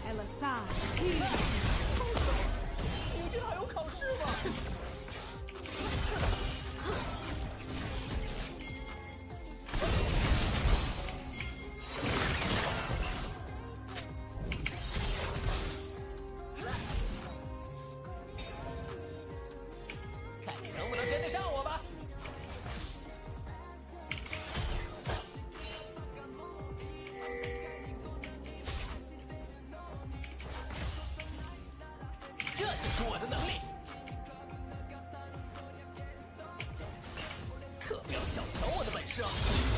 你这还有考试吗？看你能不能跟得上我吧。 这就是我的能力，可不要小瞧我的本事啊！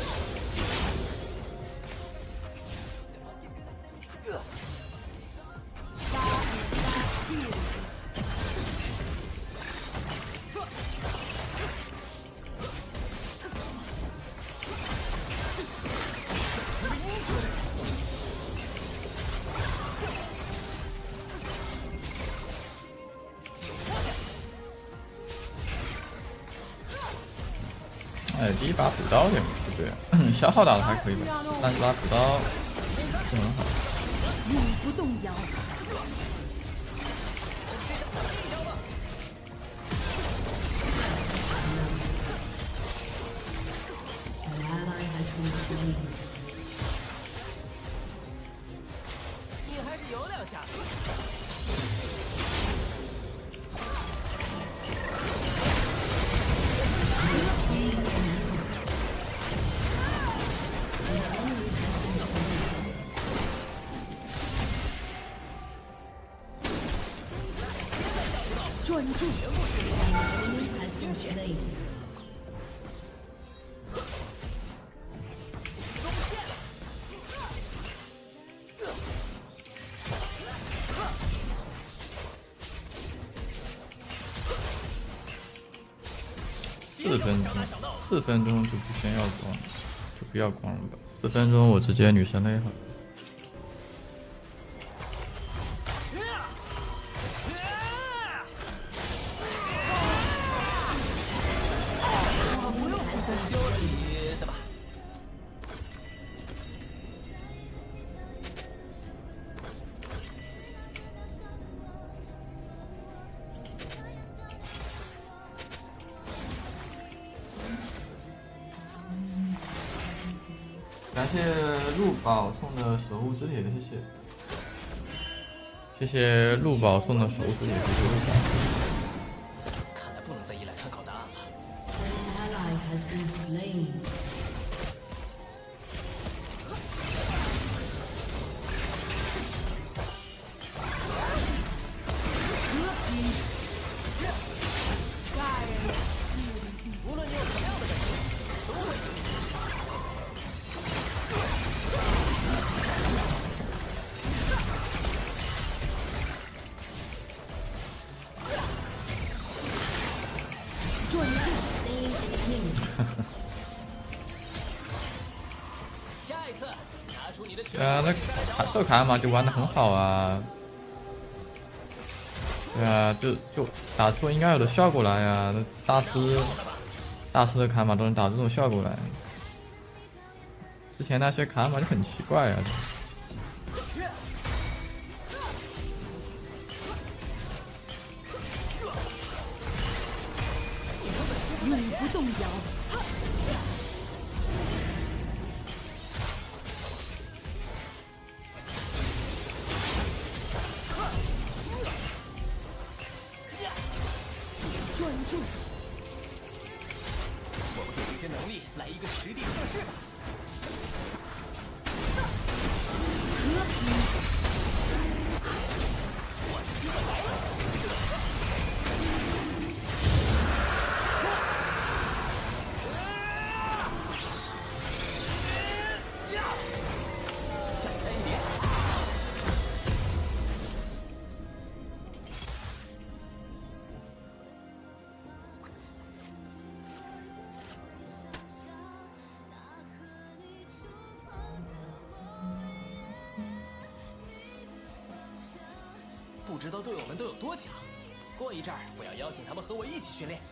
哎，第一把补刀有点不对，消耗打的还可以吧，但是他补刀不很好。 永不动摇。 你还是有两下子。 专注。 4分钟就不先要光，就不要光了吧。4分钟我直接女神雷好。 感谢陆宝送的守护之铁，谢谢，谢谢陆宝送的守护之铁，谢谢陆宝。 看来不能再依赖参考答案了。 无论你有什么样的本事，都会有进步。下一次，拿出你的全部。 那这卡玛就玩的很好啊。 对啊，就打出应该有的效果来呀！那大师的卡玛都能打出这种效果来，之前那些卡玛就很奇怪啊。 永不动摇。专注。 我们对这些能力来一个实地测试吧。 和平。 我的机会来了。再来一点。不知道队友们都有多强，过一阵儿我要邀请他们和我一起训练。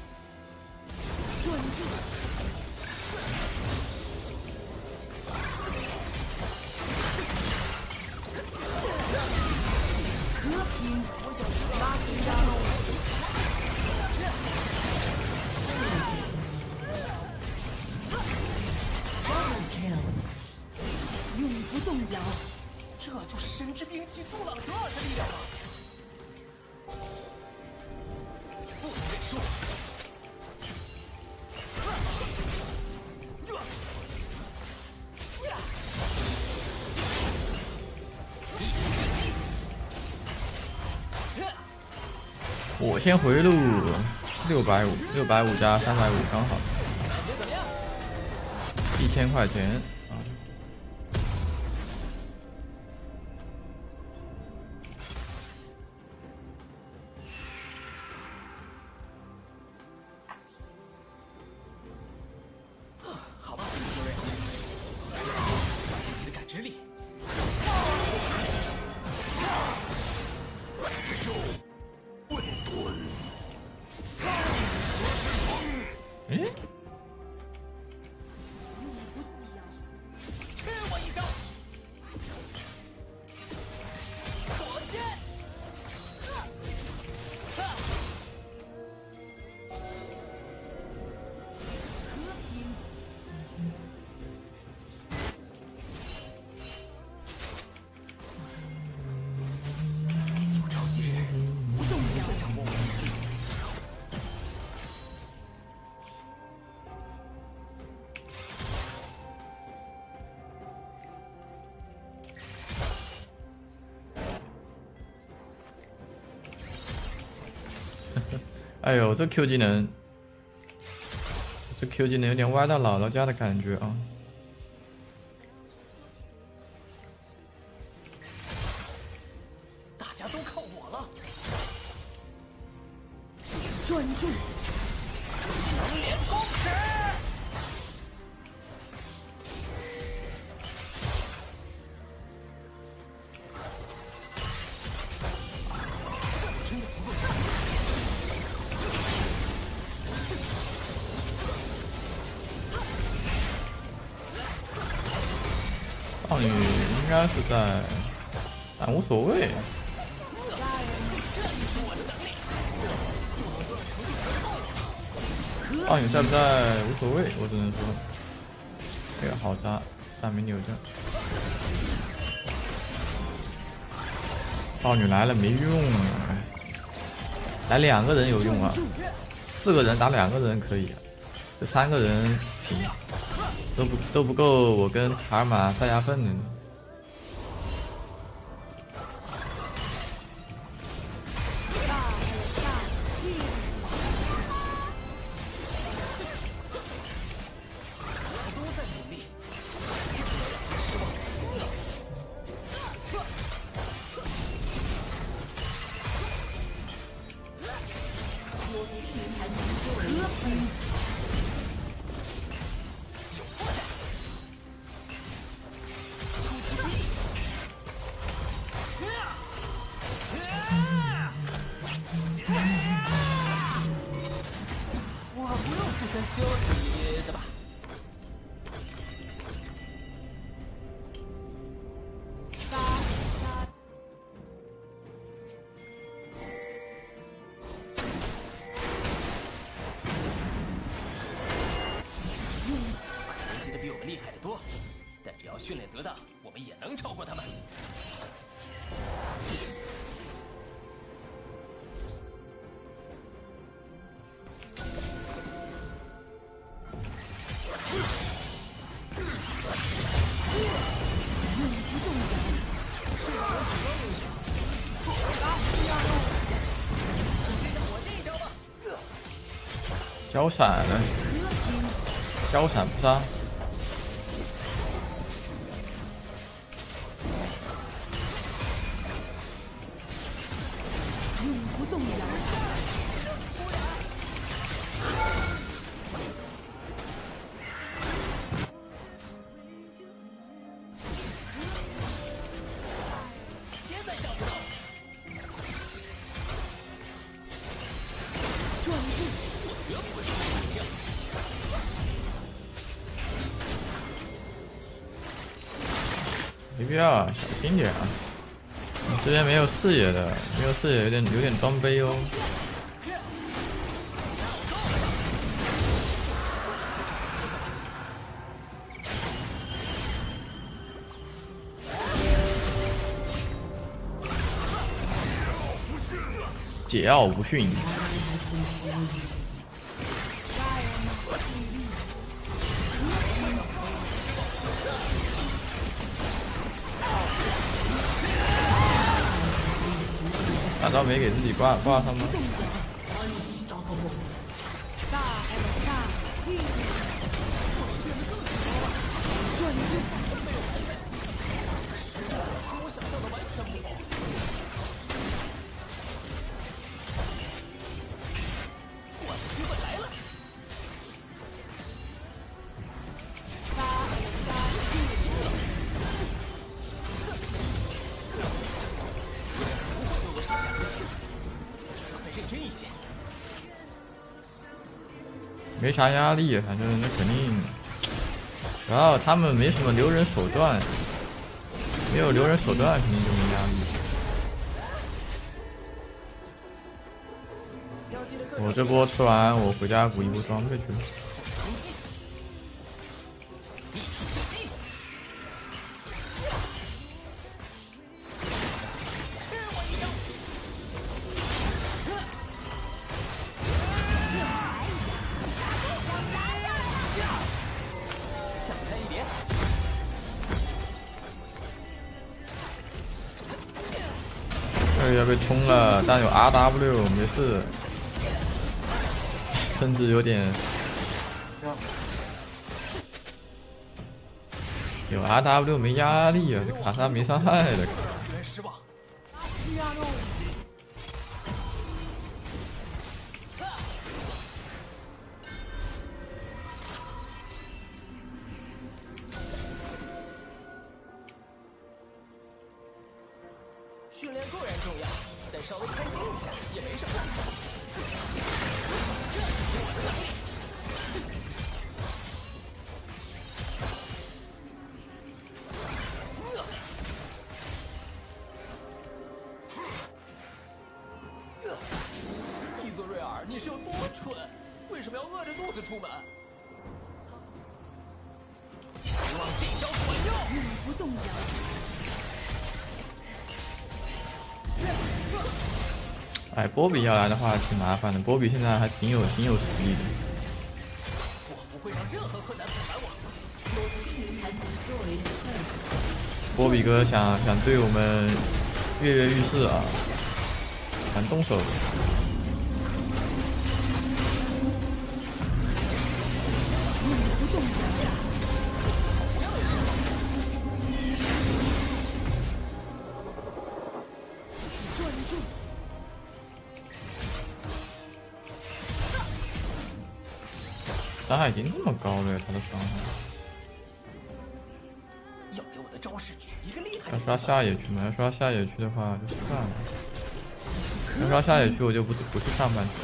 专注。 摇。 这就是神之兵器杜朗格尔的力量吗？不能认输！ 我先回路，650加350刚好，1000块钱啊。 好吧，杰瑞，自感之力。 诶， 吃我一招！火箭！ 和平， 有朝一日， 不动摇。 掌握我。 哎呦，这 Q 技能，这 Q 技能有点歪到姥姥家的感觉啊！ 大家都靠我了！ 专注， 能连攻势！真的足够大。 少女应该是在，但无所谓。少女在不在无所谓，我只能说，这个好渣，大名扭正。少女来了没用，哎，来2个人有用啊，4个人打2个人可以，这3个人平。都不够我跟卡尔玛塞牙缝的。 都在努力。 和平， 我不用负责修理的吧？攻击的比我们厉害得多，但只要训练得当，我们也能超过他们。 交闪了，交闪不杀。 永不动摇。 别再想不到， 专注， 我绝不会输给你这样。 没必要，小心点啊！你这边没有视野的，没有视野有点装杯哦。 桀骜不驯。大招没给自己挂上吗？没啥压力，反正那肯定，主要他们没什么留人手段，没有留人手段肯定就没压力。我这波吃完，我回家补一波装备去了。要被冲了，但有 RW 没事，甚至有点有 RW 没压力啊，这卡莎没伤害的。 训练固然重要，但稍微开心一下也没什么。伊佐瑞尔，你是有多蠢？为什么要饿着肚子出门？希望这招管用。 永不动摇。 哎，波比要来的话挺麻烦的，波比现在还挺有实力的。 我不会让任何困难阻拦我。 波比哥想对我们跃跃欲试啊，想动手。伤害已经这么高了呀，他的伤害。 要给我的招式取一个厉害。 要刷下野区吗？要刷下野区的话就算了。要刷下野区我就不去上半区。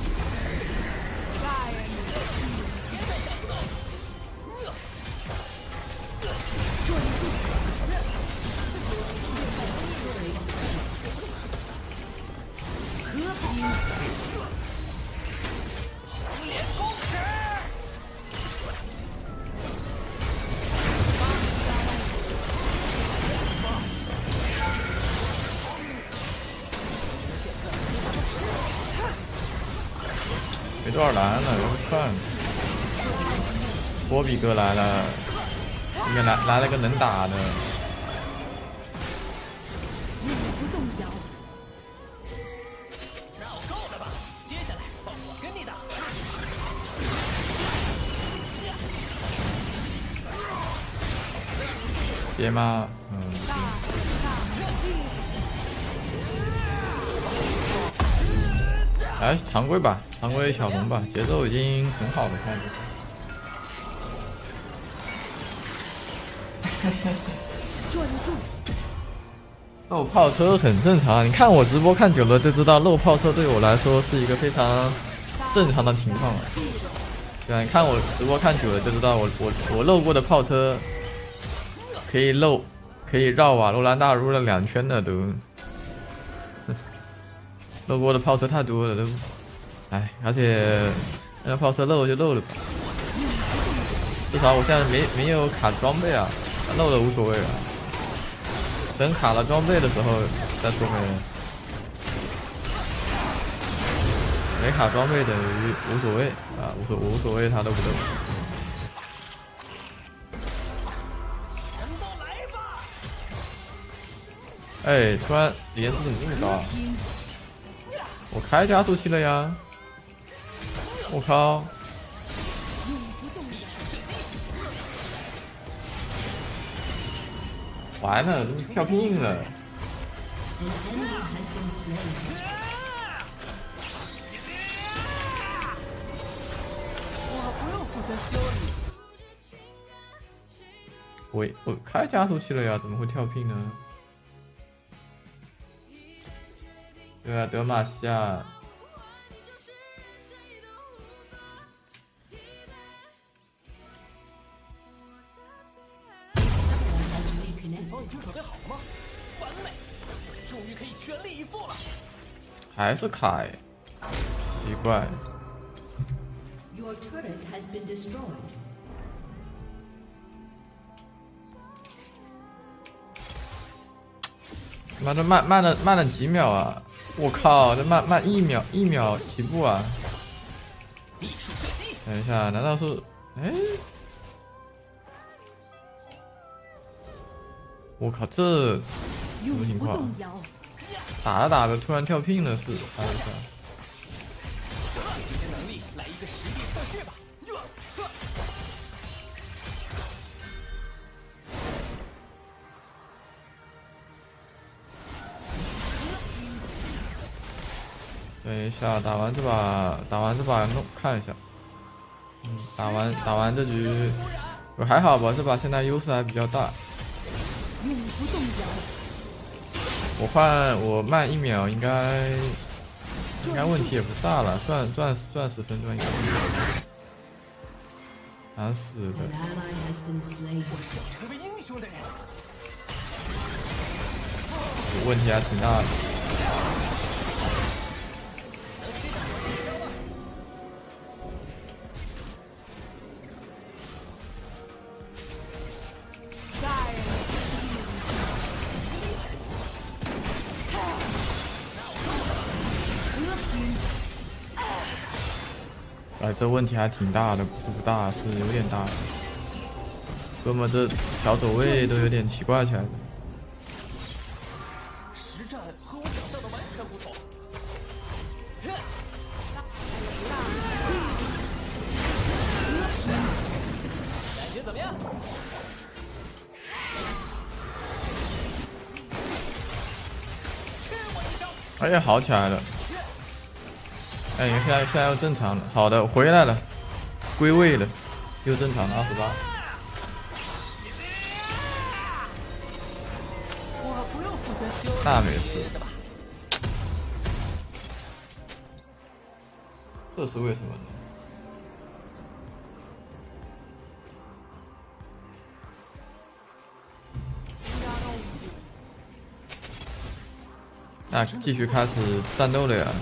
没多少蓝了，有个串。波比哥来了，应该来了个能打的。 不动摇。 闹够了吧？接下来换我跟你打。 接吗？来常规吧，常规小龙吧，节奏已经很好了，看着。 专注。 漏炮车很正常，你看我直播看久了就知道，漏炮车对我来说是一个非常正常的情况了。对啊，你看我直播看久了就知道我漏过的炮车可以绕瓦罗兰大入了2圈的都。漏过的炮车太多了都，哎，而且那个炮车漏就漏了吧，至少我现在没有卡装备啊，漏了无所谓啊，等卡了装备的时候再说呗。 没卡装备等于无所谓啊，无所谓，他都不动。哎，突然连次怎么这么高啊？我开加速器了呀！我靠！完了，跳屏了！ 我不用负责修理。 我开加速器了呀，怎么会跳屏呢？对啊，德玛西亚。 对方已经准备好了吗？完美，终于可以全力以赴了。 还是卡哎，奇怪。 Your turret has been destroyed. 妈的慢了几秒啊！我靠，这慢一秒起步啊！等一下，难道是？哎，我靠，这什么情况？打着打着突然跳屏了是？看一下。 这些能力来一个实地测试吧。 等一下，打完这把看一下。打完这局，还好吧？这把现在优势还比较大。 永不动摇。 我慢一秒，应该问题也不大了，赚10分钟应该。难死的。 成为英雄的人。 问题还挺大的。哎，这问题还挺大的，不是不大，是有点大。哥们，这小走位都有点奇怪起来了。 实战和我想象的完全不同。感觉怎么样？ 哎呀，好起来了！哎，现在又正常了。好的，回来了，归位了，又正常了28。 我不用负责修理。 那没事。这是为什么呢？那继续开始战斗了呀！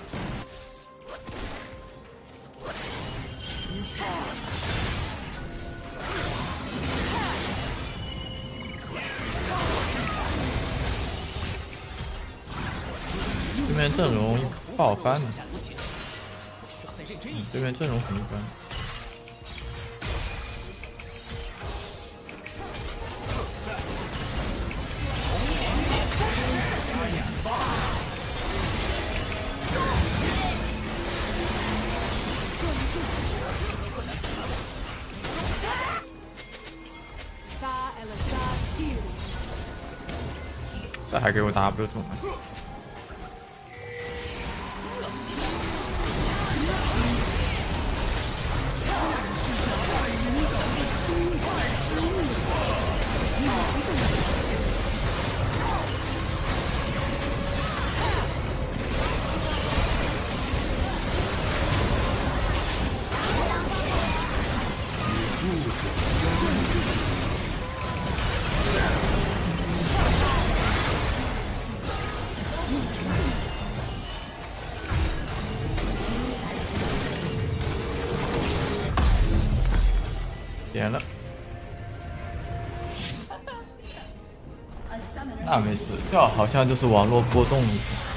对面阵容不好翻呢，对面阵容很一般。这还给我 W 中了。点了，那没事，这好像就是网络波动。